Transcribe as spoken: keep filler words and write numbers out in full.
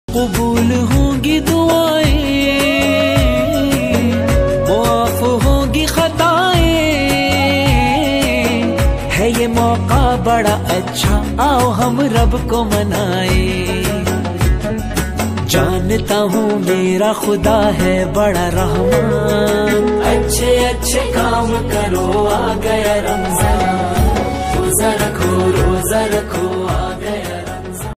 कबूल होंगी दुआएं, माफ होंगी खताएं, है ये मौका बड़ा अच्छा, आओ हम रब को मनाए। जानता हूँ मेरा खुदा है बड़ा रहमान, अच्छे अच्छे काम करो आ गया रमजान। रोजा रखो रोजा रखो